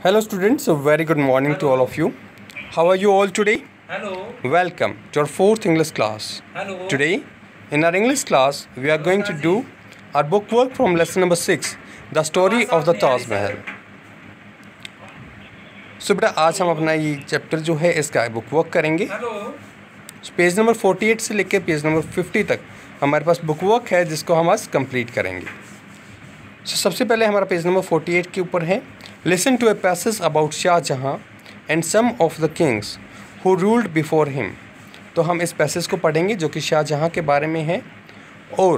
Hello students, a very good morning to all of you. How are you all today? Hello. Welcome to our 4th English class. Hello. Today, in our English class, we are going to do our book work from lesson number 6, The Story of the Taj Mahal. So बेटा आज हम अपना ये chapter जो है इसका book work करेंगे. Page number 48 से लेकर पेज नंबर 50 तक हमारे पास बुक वर्क है जिसको हम आज कंप्लीट करेंगे. सबसे पहले हमारा पेज नंबर 48 के ऊपर है listen to a passage about Shahjahan and some of the kings who ruled before him. तो हम इस पैसेज को पढ़ेंगे जो कि शाहजहाँ के बारे में है और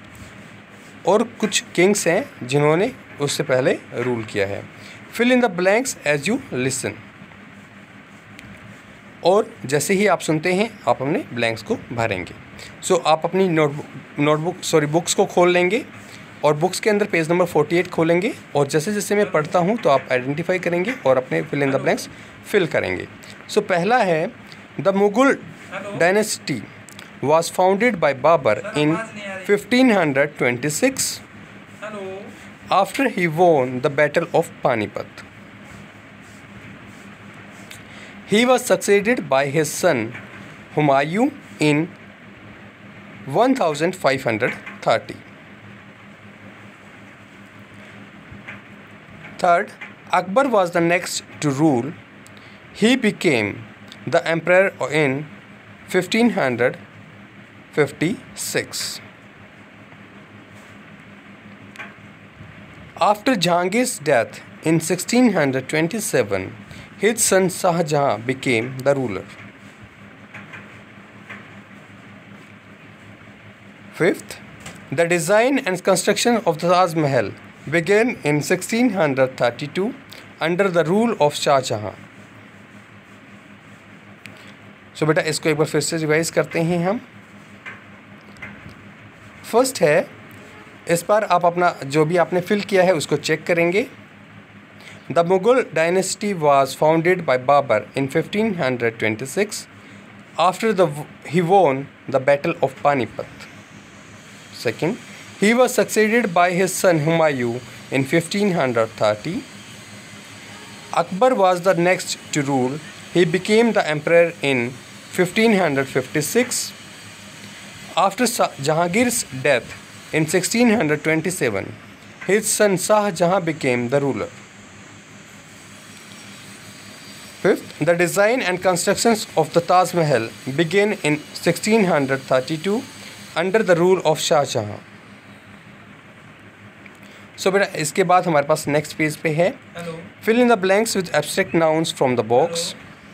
कुछ किंग्स हैं जिन्होंने उससे पहले रूल किया है. Fill in the blanks as you listen. और जैसे ही आप सुनते हैं आप अपने ब्लैंक्स को भरेंगे. आप अपनी बुक्स को खोल लेंगे और बुक्स के अंदर पेज नंबर 48 खोलेंगे और जैसे जैसे मैं पढ़ता हूँ तो आप आइडेंटिफाई करेंगे और अपने fill in the blanks fill करेंगे. पहला है the Mughal dynasty was founded by Babur in 1526 after he won the Battle of Panipat. He was succeeded by his son Humayun in 1530. Third, Akbar was the next to rule. He became the emperor in 1556. After Jahangir's death in 1627, his son Shah Jahan became the ruler. Fifth, the design and construction of the Taj Mahal began in 1632 under the rule of Shah Jahan. बेटा इसको एक बार फिर से revise करते हैं हम. First है इस बार आप अपना जो भी आपने फिल किया है उसको चेक करेंगे. The Mughal dynasty was founded by Babar in 1526 after he won the battle of Panipat. Second, he was succeeded by his son Humayun in 1530. Akbar was the next to rule. He became the emperor in 1556. After Jahangir's death in 1627, his son Shah Jahan became the ruler. Fifth, the design and constructions of the Taj Mahal began in 1632 under the rule of Shah Jahan. बेटा इसके बाद हमारे पास next page पे है fill in the blanks with abstract nouns from the box.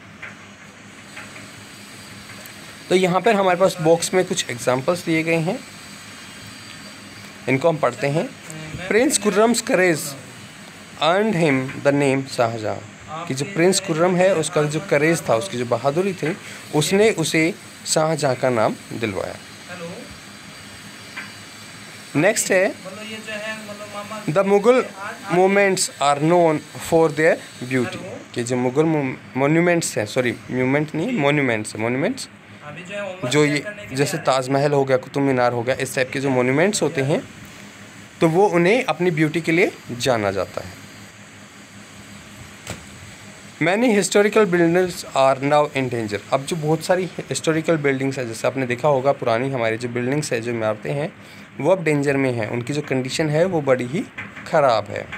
तो यहाँ पर हमारे पास बॉक्स में कुछ एग्जांपल्स दिए गए हैं, इनको हम पढ़ते हैं. Prince Khurram's courage earned him the name Shahjahan. कि जो प्रिंस खुर्रम है उसका जो करेज था, उसकी जो बहादुरी थी, उसने उसे शाहजहाँ का नाम दिलवाया. नेक्स्ट है the Mughal moments are known for their beauty. कि जो मुगल मोन्यूमेंट्स हैं, सॉरी मोन्यूमेंट नहीं मोन्यूमेंट्स जो ये जैसे ताजमहल हो गया, कुतुब मीनार हो गया, इस टाइप के जो मोन्यूमेंट्स होते हैं तो वो उन्हें अपनी ब्यूटी के लिए जाना जाता है. Many historical buildings are now in danger. अब जो बहुत सारी हिस्टोरिकल बिल्डिंग्स है, जैसे आपने देखा होगा पुरानी हमारी जो बिल्डिंग्स है, जो इमारतें हैं, वो अब डेंजर में हैं. उनकी जो कंडीशन है वो बड़ी ही ख़राब है.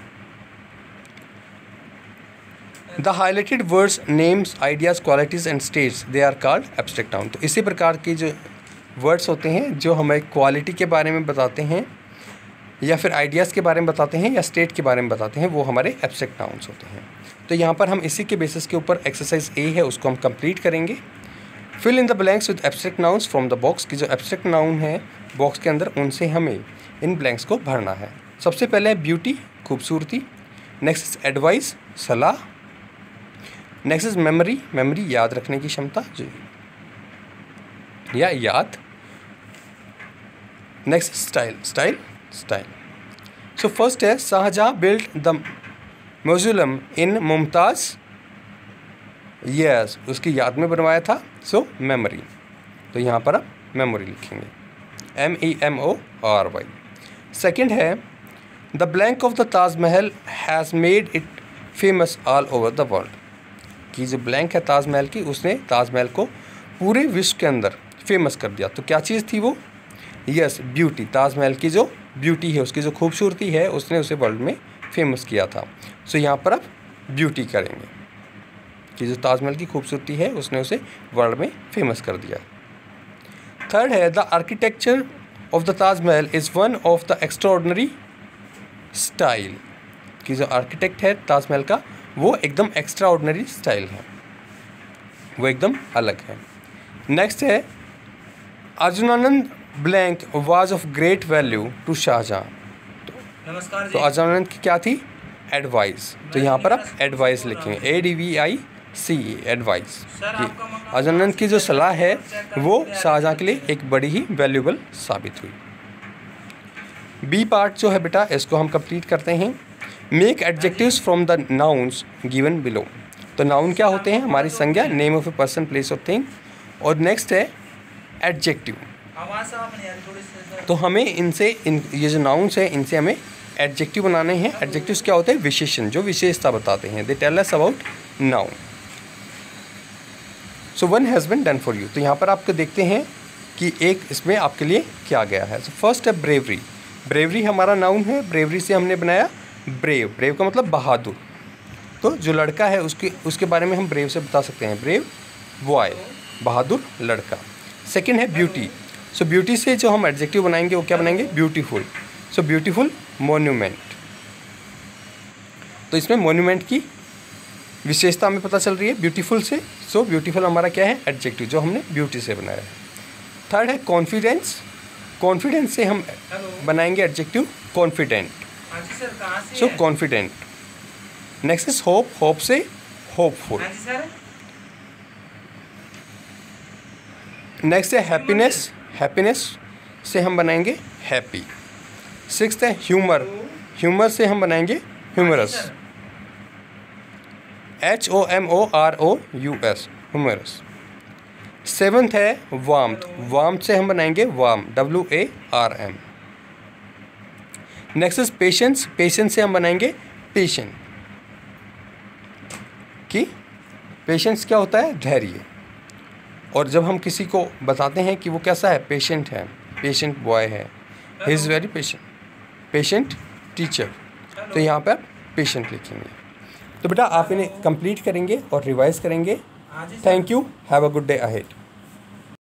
The highlighted words names ideas qualities and states they are called abstract noun. तो इसी प्रकार के जो वर्ड्स होते हैं जो हमें क्वालिटी के बारे में बताते हैं या फिर आइडियाज़ के बारे में बताते हैं या स्टेट के बारे में बताते हैं, वो हमारे एब्स्ट्रैक्ट नाउन्स होते हैं. तो यहाँ पर हम इसी के बेसिस के ऊपर एक्सरसाइज ए है उसको हम कंप्लीट करेंगे. Fill in the blanks with abstract nouns from the box. की जो एब्स्ट्रैक्ट नाउन है बॉक्स के अंदर, उनसे हमें इन ब्लैंक्स को भरना है. सबसे पहले है ब्यूटी, खूबसूरती. नेक्स्ट इज एडवाइस, सलाह. नेक्स्ट इज मेमोरी, याद रखने की क्षमता जो या याद. Next style. फर्स्ट है Shahjahan built the mausoleum in Mumtaz. Yes, उसकी याद में बनवाया था. मेमोरी. तो यहाँ पर आप मेमोरी लिखेंगे, MEMORY. सेकेंड है the blank of the Taj Mahal has made it famous all over the world. कि जो ब्लैंक है ताजमहल की, उसने ताजमहल को पूरे विश्व के अंदर फेमस कर दिया। तो क्या चीज़ थी वो? Yes, beauty. ताजमहल की जो ब्यूटी है, उसकी जो खूबसूरती है, उसने उसे वर्ल्ड में फेमस किया था। सो यहाँ पर आप ब्यूटी करेंगे कि जो ताजमहल की खूबसूरती है, उसने उसे वर्ल्ड में फेमस कर दिया। थर्ड है the architecture of the Taj Mahal is one of the extraordinary style. कि जो आर्किटेक्ट है ताजमहल का, वो एकदम एक्स्ट्राऑर्डिनरी स्टाइल है, वो एकदम अलग है। नेक्स्ट है Arjunanand blank was of great value to Shahjahan. तो अर्जुनानंद की क्या थी? एडवाइस। तो यहाँ पर आप एडवाइस लिखेंगे, ADVICE, एडवाइस। अर्जुनानंद की जो सलाह है वो शाहजहाँ के लिए एक बड़ी ही वैल्यूबल साबित हुई। बी पार्ट जो है बेटा, इसको हम कंप्लीट करते हैं। Make adjectives from the nouns given below. तो नाउन क्या होते हैं? हमारी संज्ञा, name of a person, place of thing. और नेक्स्ट है एडजेक्टिव। तो हमें इनसे ये जो नाउन्स है, इनसे हमें एडजेक्टिव बनाने हैं। एडजेक्टिव्स क्या होते हैं? विशेषण, जो विशेषता बताते हैं। They tell us about noun. So one has been done for you. तो यहाँ पर आपको देखते हैं कि एक इसमें आपके लिए क्या गया है। सो फर्स्ट है ब्रेवरी। ब्रेवरी हमारा नाउन है। ब्रेवरी से हमने बनाया ब्रेव। ब्रेव का मतलब बहादुर। तो जो लड़का है उसके बारे में हम ब्रेव से बता सकते हैं, ब्रेव बॉय, बहादुर लड़का। सेकंड है ब्यूटी। सो ब्यूटी से जो हम एडजेक्टिव बनाएंगे वो क्या बनाएंगे? ब्यूटीफुल। So beautiful monument. तो इसमें मोन्यूमेंट की विशेषता हमें पता चल रही है ब्यूटीफुल से। सो ब्यूटीफुल हमारा क्या है? एडजेक्टिव, जो हमने ब्यूटी से बनाया है। थर्ड है कॉन्फिडेंस। कॉन्फिडेंस से हम बनाएंगे adjective confident. So confident. Next is hope. Hope से होपफुल। नेक्स्ट है हैप्पीनेस। हैप्पीनेस से हम बनाएंगे हैप्पी। सिक्स्थ है ह्यूमर। ह्यूमर से हम बनाएंगे ह्यूमरस। HOMOROUS, humorous. सेवन्थ है वार्मथ। वार्मथ से हम बनाएंगे warm, WARM। Next is patience. Patience से हम बनाएंगे पेशेंट। कि पेशेंस क्या होता है? धैर्य। और जब हम किसी को बताते हैं कि वो कैसा है? पेशेंट है, पेशेंट बॉय है, he is very patient. Patient teacher. तो यहाँ पर आप पेशेंट लिखेंगे। तो बेटा आप इन्हें कंप्लीट करेंगे और रिवाइज करेंगे। Thank you. Have a good day ahead.